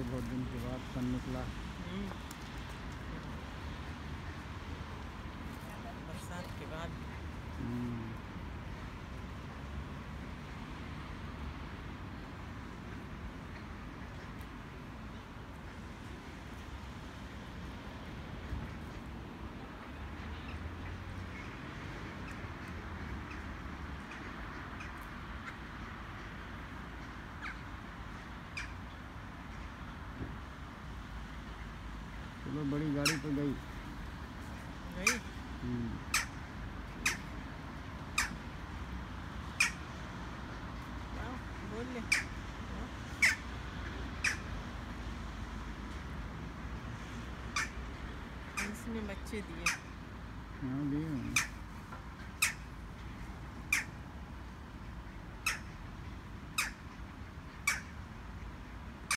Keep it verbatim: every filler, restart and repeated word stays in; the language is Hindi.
बहुत दिन के बाद सन निकला। बरसात के बाद। चलो बड़ी गाड़ी तो गई गई। बोल ले। इसमें बच्चे दिए। हाँ दिए।